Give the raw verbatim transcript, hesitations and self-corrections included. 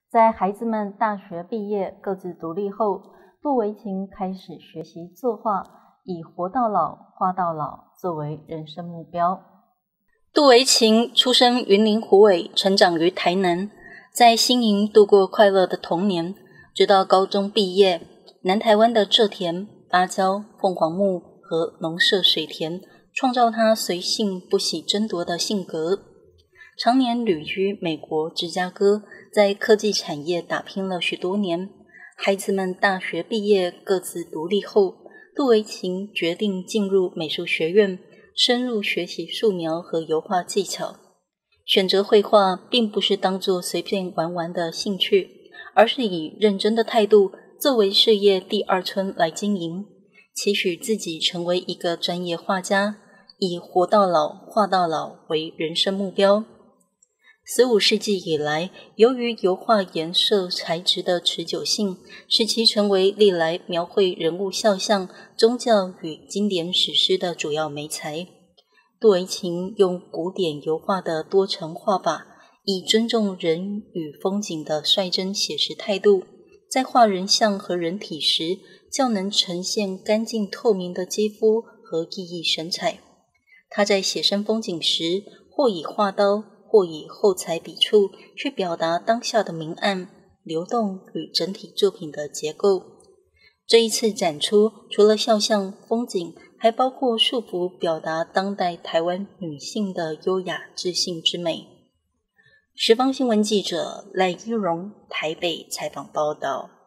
在孩子们大学毕业各自独立后，杜维琴开始学习作画，以活到老、画到老作为人生目标。 杜维琴出生云林虎尾，成长于台南，在新营度过快乐的童年，直到高中毕业。南台湾的蔗田、芭蕉、凤凰木和农舍水田，创造他随性不喜争夺的性格。常年旅居美国芝加哥，在科技产业打拼了许多年。孩子们大学毕业各自独立后，杜维琴决定进入美术学院，深入学习素描和油画技巧。选择绘画并不是当作随便玩玩的兴趣，而是以认真的态度作为事业第二春来经营，期许自己成为一个专业画家，以活到老、画到老为人生目标。十五世纪以来，由于油画颜色材质的持久性，使其成为历来描绘人物肖像、宗教与经典史诗的主要媒材。杜维琴用古典油画的多层画法，以尊重人与风景的率真写实态度，在画人像和人体时，较能呈现干净透明的肌肤和熠熠神采。他在写生风景时，或以画刀，或以后彩笔触去表达当下的明暗、流动与整体作品的结构。这一次展出除了肖像、风景，还包括数幅表达当代台湾女性的优雅自信之美。时方新闻记者赖依荣台北采访报道。